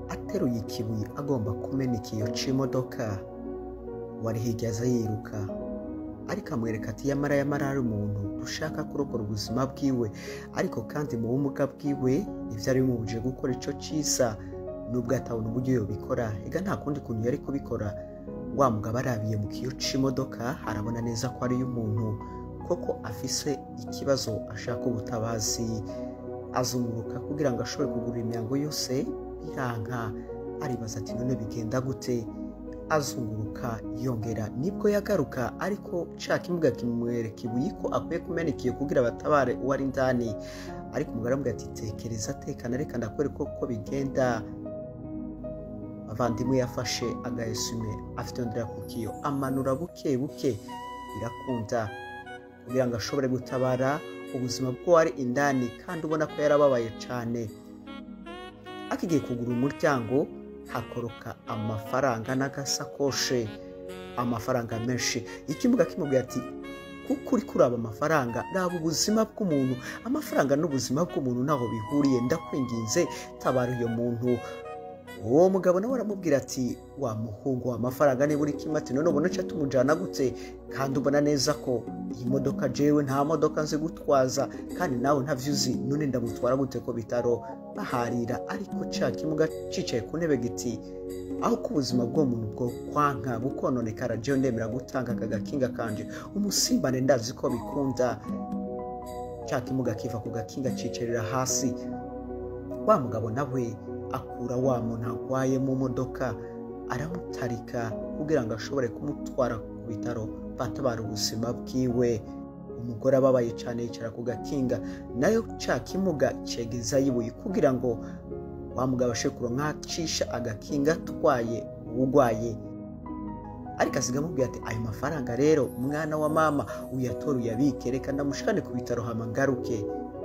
ateruye ikibuye agomba kumena ikiyo c'imodoka. Wari hirya aza yiruka ariko amwereka ati yamara ari umuntu ushaka kurokora ubuzima bwiwe, ariko kandi mu bumuga bwiwe ivyari bimubujije gukora ico cisa, nubwo atabona uburyo yobikora. Ega nta kundi kuntu yari kubikora. Wa mugabo arabiye mu kiyo c'imodoka arabona neza ko ari umuntu koko afise ikibazo ashaka ubutabazi. Azunguruka kugira ngo ashobore kugura imyango yose, biranka. Aribaza ati none bigenda gute? Azunguruka yongera, nibwo yagaruka, ariko ca kimuga kimwereka ibuye ko akwiye kumena ikiyo kugira batabare uwari indani. Ariko umugabo aramubwira ati tekereza, tekana, reka ndakwereka uko bigenda. Avandimwe yafashe agaesume afitondera ku kiyo, amanura buke buke, birakunda kugira ngo ashobore gutabara ubuzima bw'uwari indani, kandi ubona ko yarababaye cane. Akigiye kugura umuryango hakoroka amafaranga n'agasakoshe, amafaranga menshi. Ikimuga kimubwira ati kuko uri kuraba amafaranga, raba ubuzima bw'umuntu. Amafaranga n'ubuzima bw'umuntu ntaho bihuriye, ndakwinginze tabara uyo muntu. Uwo mugabo nawe aramubwira ati wa muhungu, amafaranga niba uri kimwe, ati none ubona ca tumujana gute? Kandi ubona neza ko iyi modoka jewe nta modoka nzi gutwaza, kandi nawe ntavyo uzi, none ndamutwara gute ko bitaro? Baharira, ariko ca kimuga cicaye ku ntebe giti aho ko ubuzima bw'umuntu bwo kwanka bukononekara, jewe ndemera gutanga aka gakinga kanje umusimbane, ndazi ko bikunda. Ca kimuga kiva ku gakinga cicarira hasi. Wa mugabo nawe akura wa muntu agwaye mu modoka, aramutarika kugira ngo ashobore kumutwara ku bitaro batabara ubuzima bwiwe. Umugore ababaye cyane yicara ku gakinga, nayo ca kimuga cegeza yibuye kugira ngo wa mugabo ashe kuronka cisha agakinga atwaye uwugwaye. Ariko asiga amubwira ati ayo mafaranga rero umwana wa mama uyatora uyabike, reka ndamushikane ku bitaro hama ngaruke.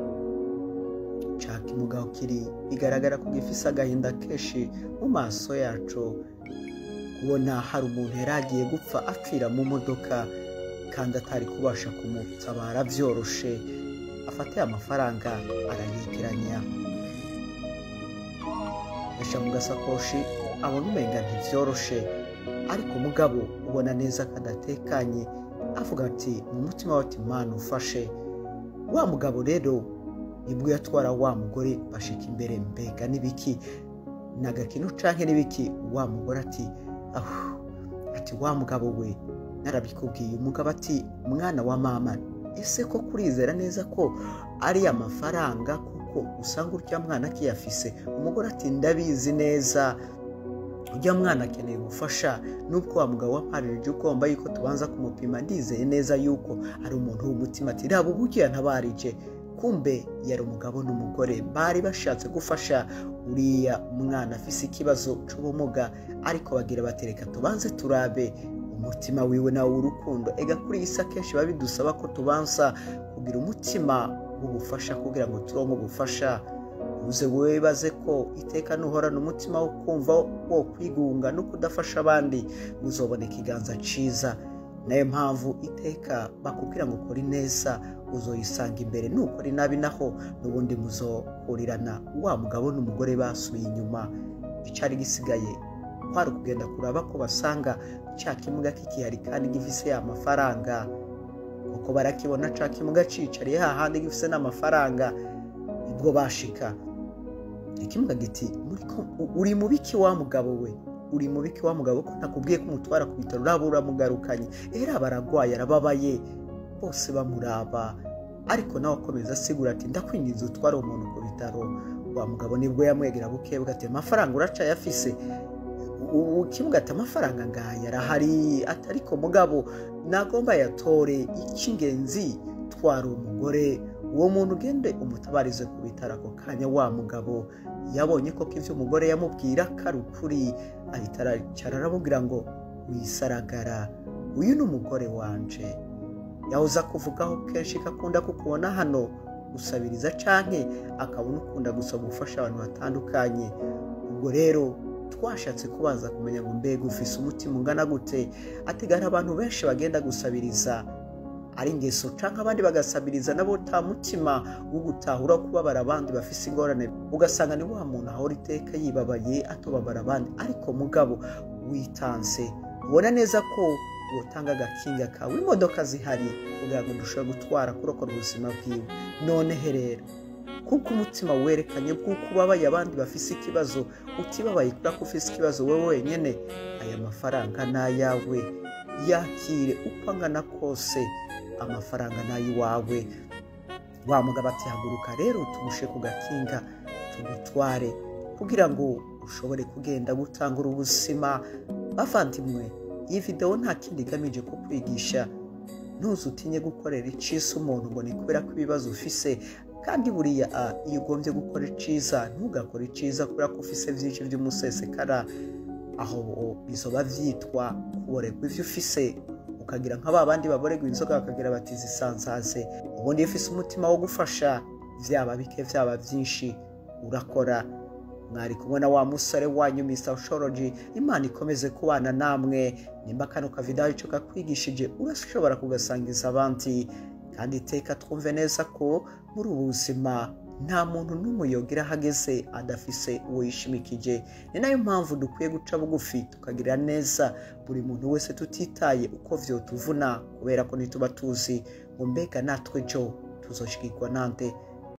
Ca kimuga kiri bigaragara ko gifise agahinda kenshi mu maso yaco, kubona hari umuntu yaragiye gupfa apfira mu modoka kandi atari kubasha kumutabara vyoroshe. Afata amafaranga arayegeranya, yasha mu gasakoshi, abona umenga ntivyoroshe, ariko mugabo ubona neza kadatekanye. Avuga ati mu mutima we ati Mana ufashe. Wa mugabo rero nibwo yatwara wa mugore bashika imbere, mbega nibiki nagakino canke nibiki? Wa mugore ati ati wa mugabo we narabikubwiye. Umugabo ati mwana wa mama, ese ko kurizera neza ko ari amafaranga kuko usanga urya mwana kiyafise? Umugore ati ndabizi neza, urya mwana akeneye gufasha, nubwo wa mugabo wamparije ugomba yuko tubanza kumupima, ndizeye neza yuko ari umuntu w'umutima. Ati raba uburyo yantabarije. Kumbe yari umugabo n'umugore bari bashatse gufasha uriya mwana afise ikibazo c'ubumuga, ariko bagira batereka tubanze turabe umutima wiwe nawe urukundo. Ega kuri isa kenshi babidusaba ko tubanza kugira umutima w'ubufasha kugira ngo turonke ubufasha. Uze wibaze ko iteka nuhorana umutima wo kumva wo kwigunga no kudafasha abandi, uzobona ikiganza ciza. Nayo mpamvu iteka bakubwira ngo ukora neza uzoyisanga imbere, nukora inabi naho n'ubundi muzohurirana. Wa mugabo n'umugore basubiye inyuma, icari gisigaye kwari kugenda kuraba ko basanga ca kimuga kikihari kandi gifise ya mafaranga. Uko barakibona ca kimuga cicariye hahandi gifise n'amafaranga, nibwo bashika. Ikimuga giti uri mubiki wa mugabo we? Uri mubiki wa mugabo ko nakubwiye ko umutwara ku bitaro, uraba uramugarukanye? Era baragwaye arababaye, bose bamuraba, ariko nawe akomeza asigura ati ndakwinginze utware umuntu ku bitaro. Wa mugabo nibwo yamwegera bukebuka ati amafaranga uraca yafise? Kimuga ati amafaranga ngaya arahari, atariko mugabo nagomba yatore, icy'ingenzi twara umugore, uwo muntu ugende umutabarize ku bitaro. Ako kanya wa mugabo yabonye ko ivyo umugore yamubwira karukuri, ahita aricara aramubwira ngo wisaragara, uyu ni umugore wanje, yahoza kuvugaho kenshi kakunda kukubona hano gusabiriza canke akabona ukunda gusaba gufasha abantu batandukanye. Ubwo rero twashatse kubanza kumenya ngo mbega ufise umutima ungana gute? Atigara abantu benshi bagenda gusabiriza ari ingeso canke abandi bagasabiriza nabo ta mutima wo gutahura kubabara abandi bafise ingorane, ugasanga ni wa muntu ahora iteka yibabaye atobabara abandi, ariko mugabo witanze ubona neza ko wotanga agakinga kawe, imodoka zihari kugira ngo dushobore gutwara kurokora ubuzima bwiwe. None rero kuko umutima werekanye bw'uko ubabaye abandi bafise ikibazo, utibabaye kubera ko ufise ikibazo wewe wenyene, aya mafaranga n'ayawe, yakire uko angana kose, amafaranga n'ayiwawe. Wa mugabo ati haguruka rero tugushe ku gakinga tugutware kugira ngo ushobore kugenda gutangura ubuzima. Bavandimwe, iyi video nta kindi igamije kukwigisha, ntuzutinye gukorera iciza umuntu ngo ni kubera ko ibibazo ufise, kandi buriya iyo ugombye gukora iciza ntugakore iciza kubera ko ufise vyinshi vy'umusesekara, aho bizoba vyitwa kuboregwa ivyo ufise, ukagira nk'aba bandi baboregwa inzoga bakagira bati zisanzaze. Ubundi ufise umutima wo gufasha, vyaba bike vyaba vyinshi urakora. Mwari kumwe na wa musore wanyu Mr. Ushoroji. Imana ikomeze kubana namwe. Nimba kano kavideo ico kakwigishije urashobora kugasangiza abandi, kandi iteka twumve neza ko muri ubu buzima nta muntu n'umwe yogira hageze adafise uwo yishimikije. Ni nayo mpamvu dukwiye guca bugufi tukagira neza buri muntu wese, tutitaye uko vyotuvuna, kubera ko nituba tuzi ngo mbega natwe jo tuzoshikirwa nande.